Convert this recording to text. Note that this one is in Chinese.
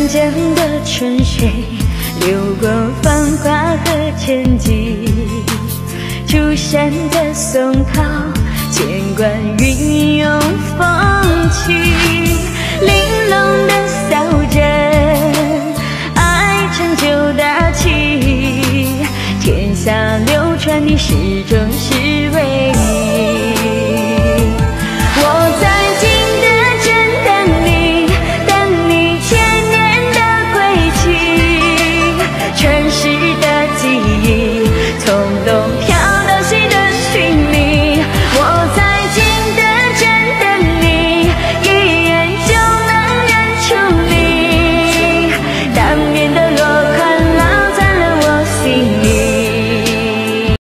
长江的春水流过繁华和沉寂，出山的松涛牵挂云涌风起。